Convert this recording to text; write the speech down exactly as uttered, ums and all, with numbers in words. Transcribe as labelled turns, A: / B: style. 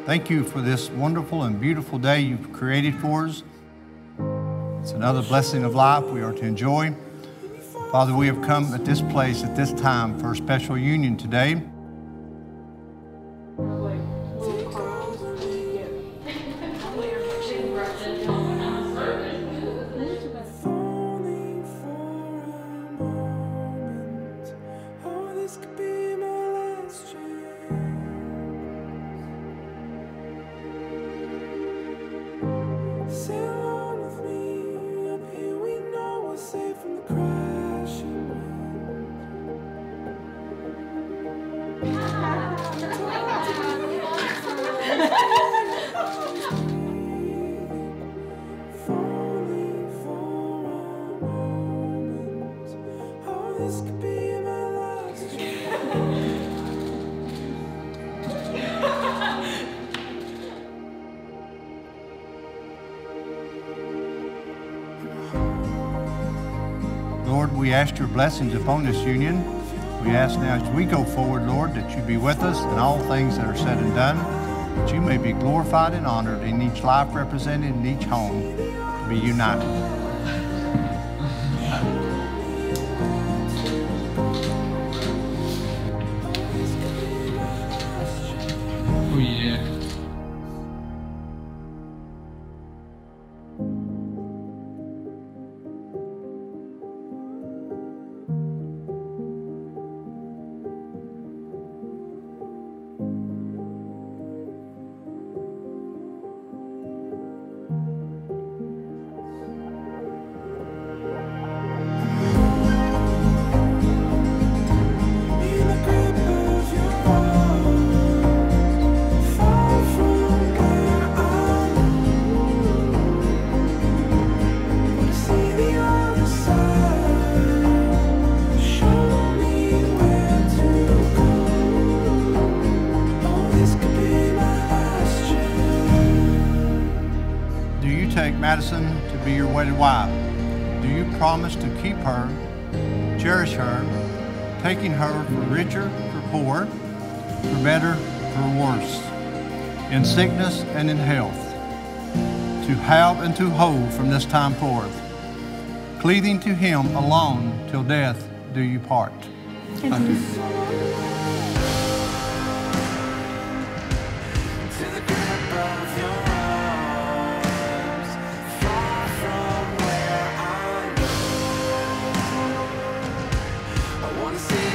A: Thank you for this wonderful and beautiful day you've created for us. It's another blessing of life we are to enjoy. Father, we have come at this place at this time for a special union today. Lord, we ask your blessings upon this union. We ask now as we go forward, Lord, that you be with us in all things that are said and done, that you may be glorified and honored in each life represented in each home to be united.
B: Oh, yeah.
A: Madison to be your wedded wife? Do you promise to keep her, cherish her, taking her for richer, for poor, for better, for worse, in sickness and in health, to have and to hold from this time forth, cleaving to him alone till death do you part? I do.
C: I wanna see